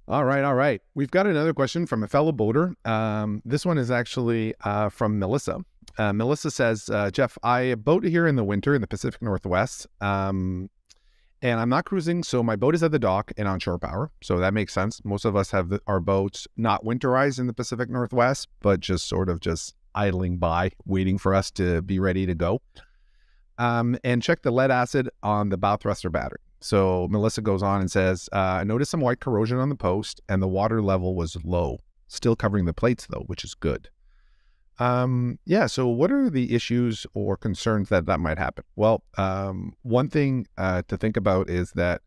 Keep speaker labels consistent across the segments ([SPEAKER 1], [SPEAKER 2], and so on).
[SPEAKER 1] All right, all right. We've got another question from a fellow boater. This one is actually from Melissa. Melissa says, Jeff, I boat here in the winter in the Pacific Northwest, and I'm not cruising, so my boat is at the dock and on shore power. So that makes sense. Most of us have our boats not winterized in the Pacific Northwest, but just sort of just idling by, waiting for us to be ready to go. And check the lead acid on the bow thruster battery. So Melissa goes on and says, I noticed some white corrosion on the post and the water level was low, still covering the plates though, which is good. Yeah, so what are the issues or concerns that might happen? Well, one thing to think about is that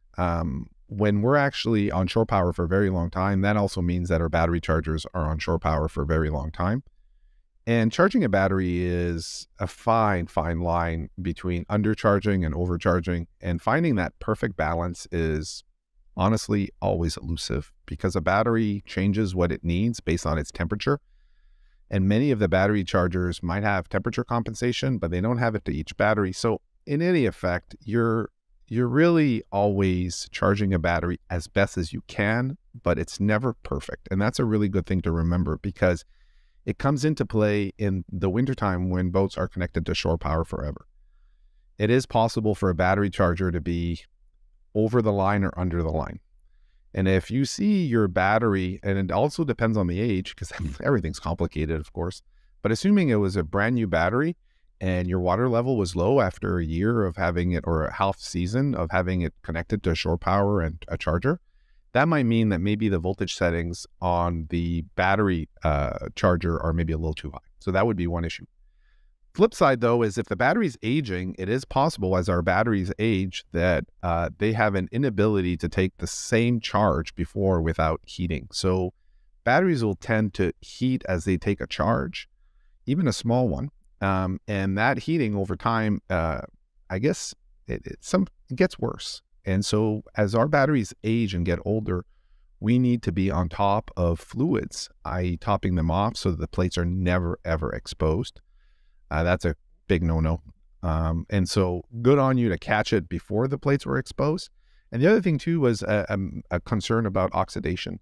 [SPEAKER 1] when we're actually on shore power for a very long time, that also means that our battery chargers are on shore power for a very long time. And charging a battery is a fine line between undercharging and overcharging. And finding that perfect balance is honestly always elusive because a battery changes what it needs based on its temperature. And many of the battery chargers might have temperature compensation, but they don't have it to each battery. So in any effect, you're really always charging a battery as best as you can, but it's never perfect. And that's a really good thing to remember because it comes into play in the wintertime when boats are connected to shore power forever. It is possible for a battery charger to be over the line or under the line. And if you see your battery, and it also depends on the age, because everything's complicated, of course, but assuming it was a brand new battery and your water level was low after a year of having it, or a half season of having it connected to shore power and a charger, that might mean that maybe the voltage settings on the battery charger are maybe a little too high. So that would be one issue. Flip side, though, is if the battery's aging, it is possible as our batteries age that they have an inability to take the same charge before without heating. So batteries will tend to heat as they take a charge, even a small one. And that heating over time, I guess it gets worse. And so as our batteries age and get older, we need to be on top of fluids, i.e. topping them off so that the plates are never, ever exposed. That's a big no-no. And so good on you to catch it before the plates were exposed. And the other thing too was a concern about oxidation.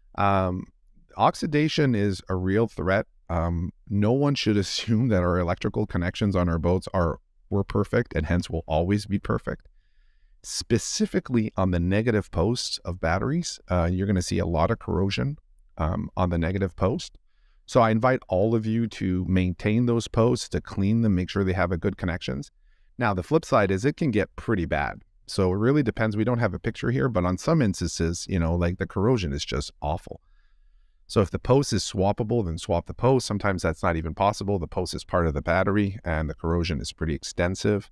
[SPEAKER 1] Oxidation is a real threat. No one should assume that our electrical connections on our boats were perfect and hence will always be perfect. Specifically on the negative posts of batteries, you're going to see a lot of corrosion on the negative post. So I invite all of you to maintain those posts, to clean them, make sure they have a good connections. Now, the flip side is it can get pretty bad. So it really depends. We don't have a picture here, but on some instances, like the corrosion is just awful. So if the post is swappable, then swap the post. Sometimes that's not even possible. The post is part of the battery and the corrosion is pretty extensive.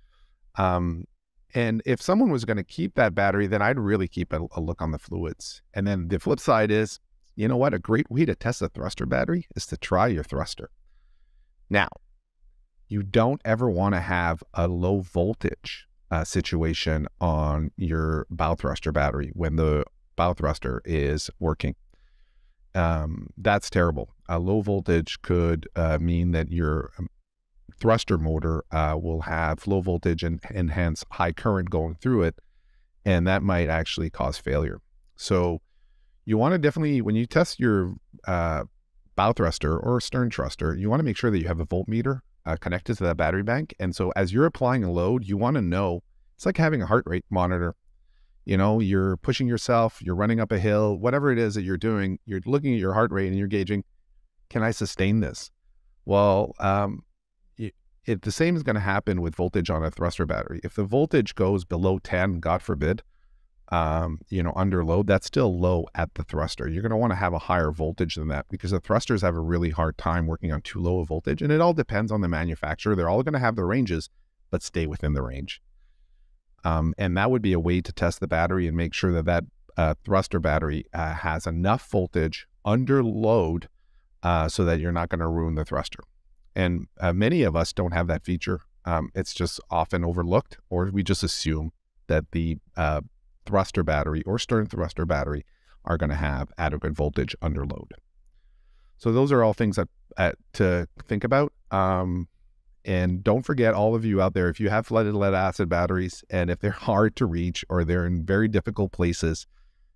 [SPEAKER 1] And if someone was going to keep that battery, then I'd really keep a look on the fluids. And then the flip side is, you know what? A great way to test a thruster battery is to try your thruster. Now, you don't ever want to have a low voltage situation on your bow thruster battery when the bow thruster is working. That's terrible. A low voltage could mean that your thruster motor will have low voltage and hence high current going through it, and that might actually cause failure. So you want to definitely, when you test your bow thruster or stern thruster, you want to make sure that you have a voltmeter connected to that battery bank. And so as you're applying a load, you want to know, it's like having a heart rate monitor. You're pushing yourself, you're running up a hill, whatever it is that you're doing, you're looking at your heart rate and you're gauging, can I sustain this? Well, the same is going to happen with voltage on a thruster battery. If the voltage goes below 10, God forbid, under load, that's still low at the thruster. You're going to want to have a higher voltage than that because the thrusters have a really hard time working on too low a voltage. And it all depends on the manufacturer. They're all going to have the ranges, but stay within the range. And that would be a way to test the battery and make sure that thruster battery has enough voltage under load so that you're not going to ruin the thruster. And many of us don't have that feature. It's just often overlooked, or we just assume that the thruster battery or stern thruster battery are going to have adequate voltage under load. So those are all things that to think about. And don't forget, all of you out there, if you have flooded lead acid batteries and if they're hard to reach or they're in very difficult places,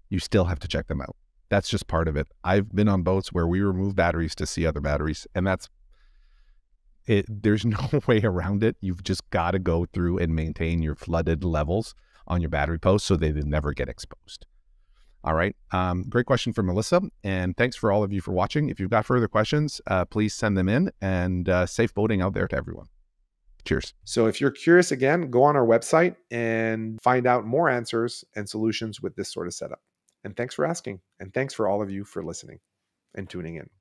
[SPEAKER 1] you still have to check them out. That's just part of it. I've been on boats where we remove batteries to see other batteries, and that's it. There's no way around it. You've just got to go through and maintain your flooded levels on your battery posts so they never get exposed. All right. Great question from Melissa. And thanks for all of you for watching. If you've got further questions, please send them in, and safe boating out there to everyone. Cheers. So if you're curious, again, go on our website and find out more answers and solutions with this sort of setup. And thanks for asking. And thanks for all of you for listening and tuning in.